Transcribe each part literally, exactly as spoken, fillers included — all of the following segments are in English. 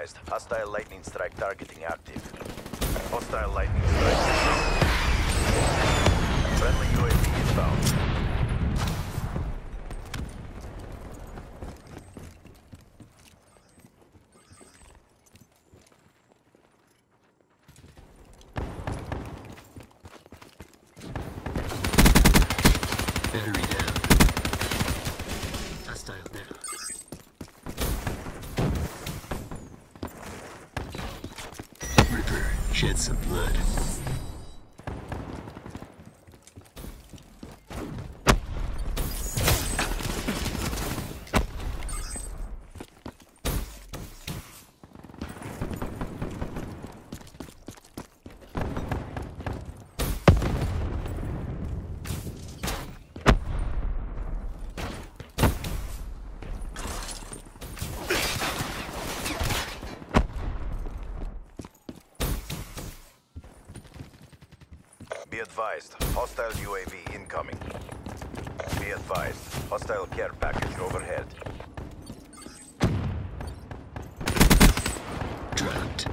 advised, hostile lightning strike targeting active. Hostile lightning strike. Friendly U A V inbound. Battery down. Hostile down. Ripper, shed some blood. Be advised, hostile U A V incoming. Be advised, hostile care package overhead. Dropped.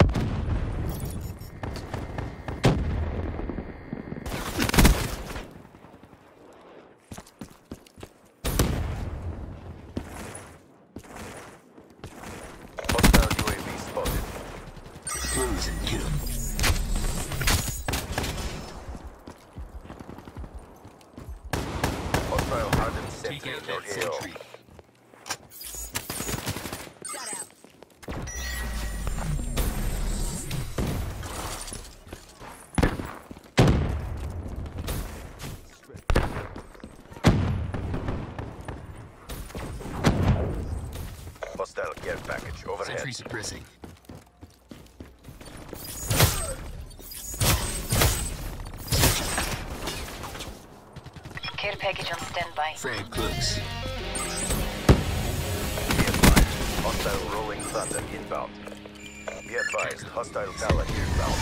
Hostile U A V spotted. Close and kill. Hostile hardened sentry Take out in your that A O. sentry. Shut out. Hostile care package overhead. Sentry suppressing. Care package on standby. Frag close. Be advised, hostile rolling thunder inbound. Be advised, hostile tower inbound.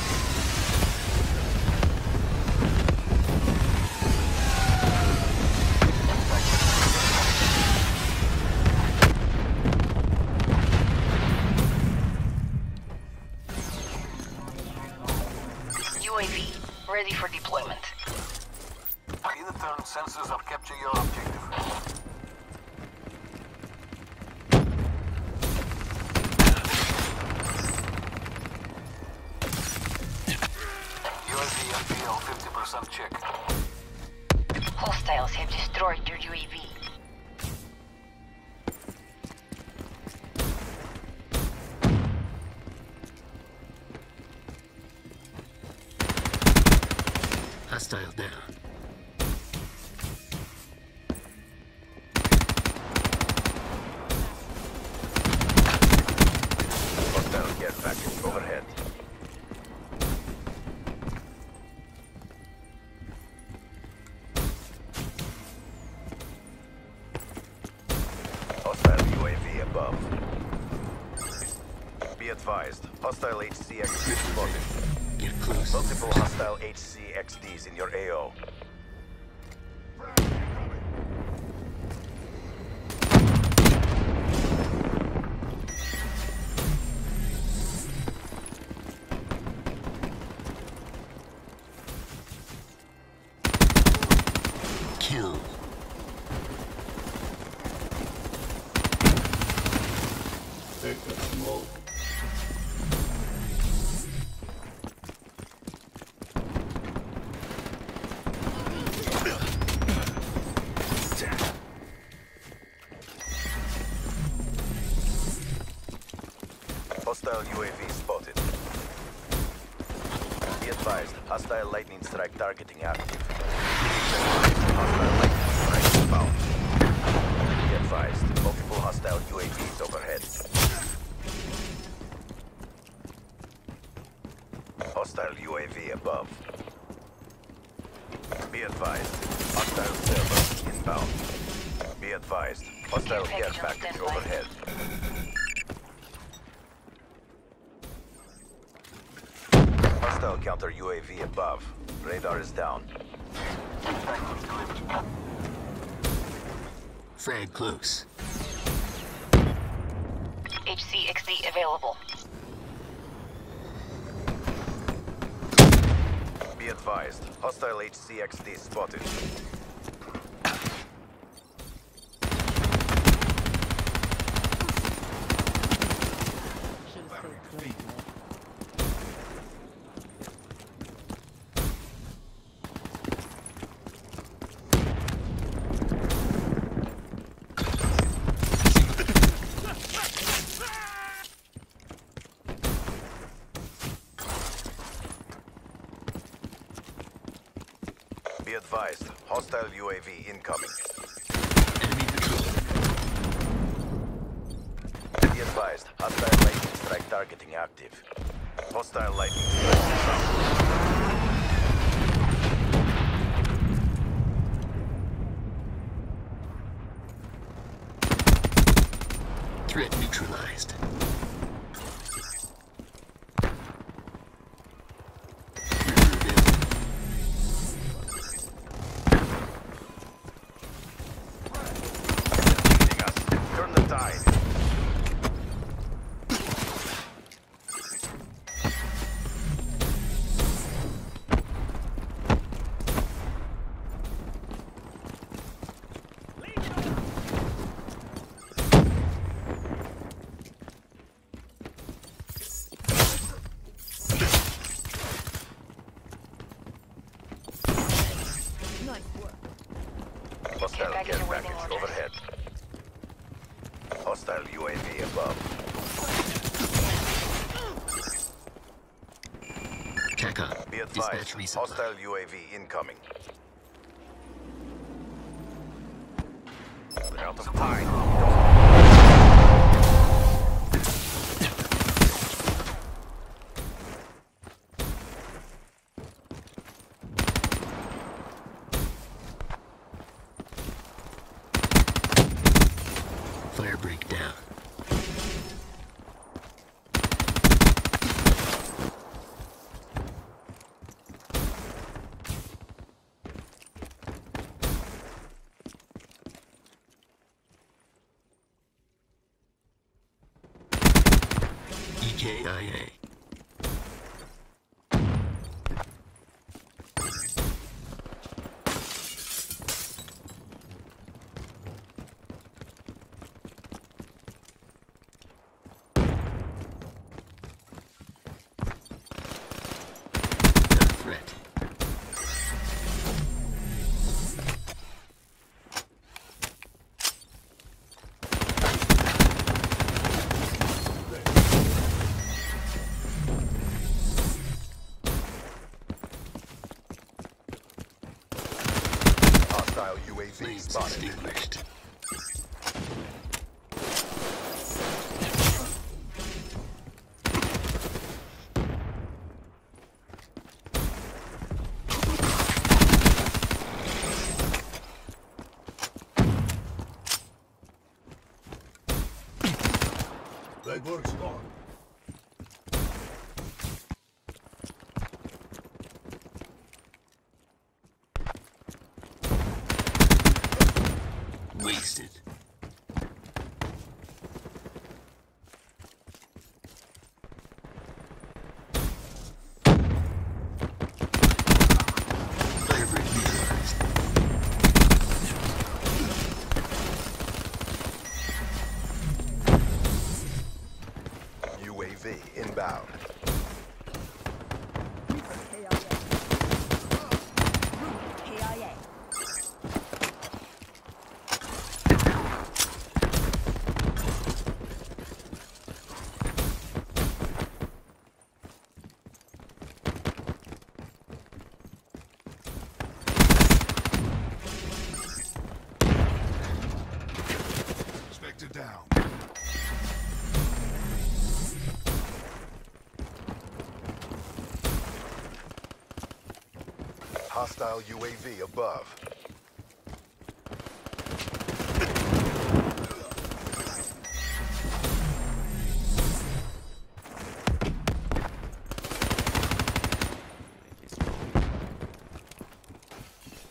U A V ready for deployment. In-turn sensors are capturing your objective. U A V N P L fifty percent check. Hostiles have destroyed your U A V. Hostile down. Hostile care package overhead. Hostile U A V above. Be advised, hostile H C X D spotted. Get close. Multiple hostile H C X Ds in your A O. Kill. Hostile U A V spotted. Be advised, hostile lightning strike targeting active. Hostile lightning strike inbound. Be advised, multiple hostile U A Vs overhead. Hostile U A V above. Be advised, hostile server inbound. Be advised, hostile care package overhead. Hostile counter U A V above. Radar is down. Frag close. H C X D available. Be advised. Hostile H C X D spotted. Be advised. Hostile U A V incoming. Enemy patrol. Be advised. Hostile lightning strike targeting active. Hostile lightning strike inbound. Threat neutralized. Leading us. Turn the tide. Hostile Care care package awaiting package orders. overhead. Hostile U A V above. C O D. Be Dispatch advised. resupply. Hostile U A V incoming. They're out of time. Fire break down. E K I A. Threat. Hostile U A V Flames spotted. extinguished. Legwork's gone. Wasted. Fire break neutralized. U A V inbound. K I A. Inspector down. Hostile U A V above.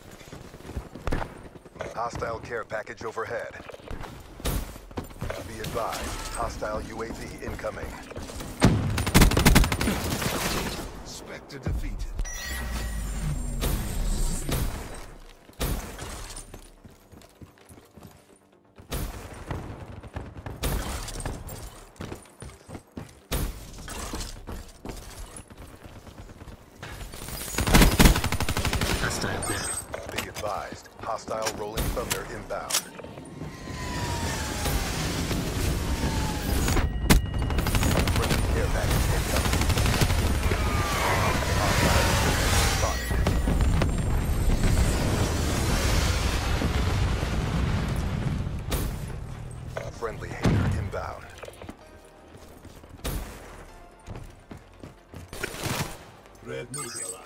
Hostile care package overhead. Be advised, hostile U A V incoming. Spectre defeated. Hostile down. Be advised, hostile rolling thunder inbound. Friendly care package incoming. Hostile spotted. Friendly hater inbound. Red neutralized.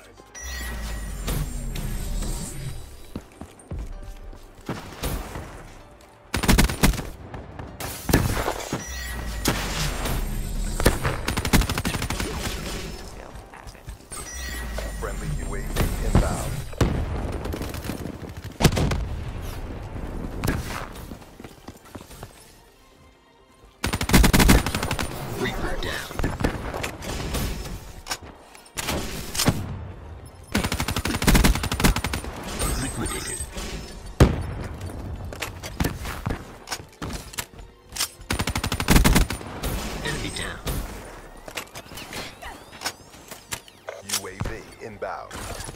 Friendly U A V inbound. Reaper down. Liquidated. Enemy down. U A V inbound.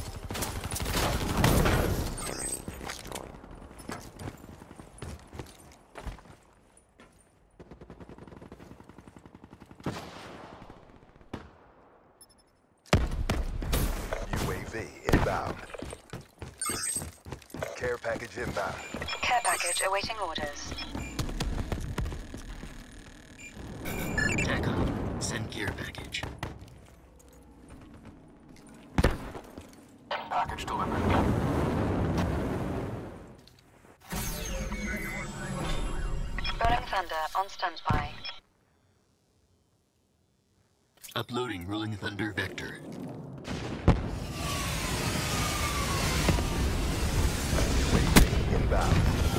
U A V inbound. Care package inbound. Care package awaiting orders. T A C O. Send care package. Package delivered. Rolling Thunder on standby. Uploading Rolling Thunder Vector. U A V inbound.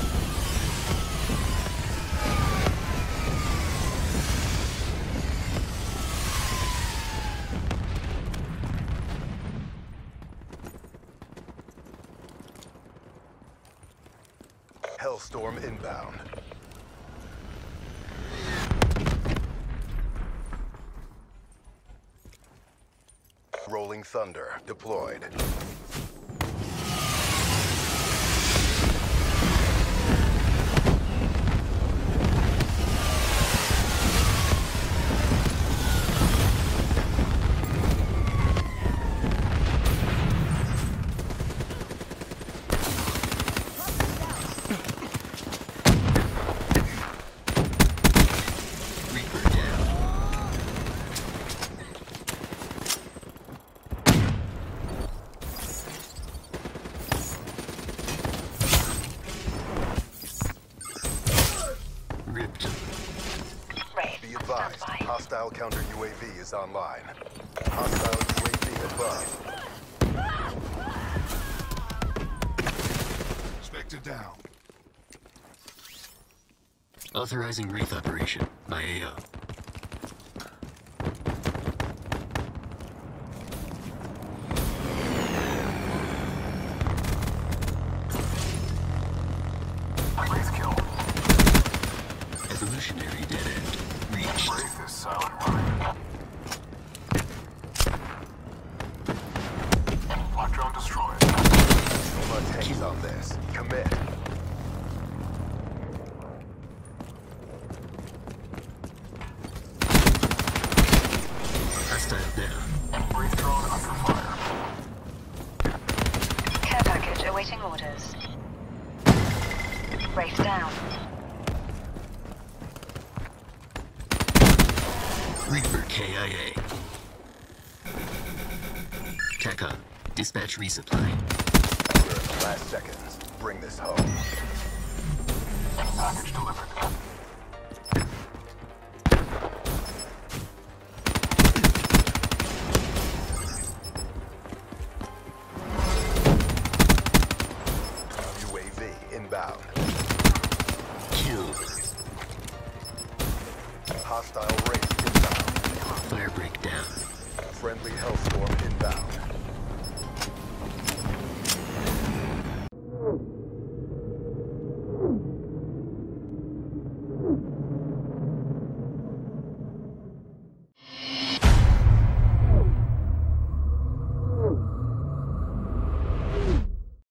Hellstorm inbound. Rolling Thunder deployed. Reaper down. Ripped. Wraith Be on advised, standby. hostile counter U A V is online. Hostile U A V above. Spectre down. Authorizing Wraith operation by A O. Wraith kill. Evolutionary dead end reached. Wraith is silent running. Black drone destroyed. No more tanks on this. Commit. Hostile down. Wraith drone under fire. Care package awaiting orders. Wraith down. Reaper K I A. T A C O. Dispatch resupply. We're in the last seconds. Bring this home. Package delivered.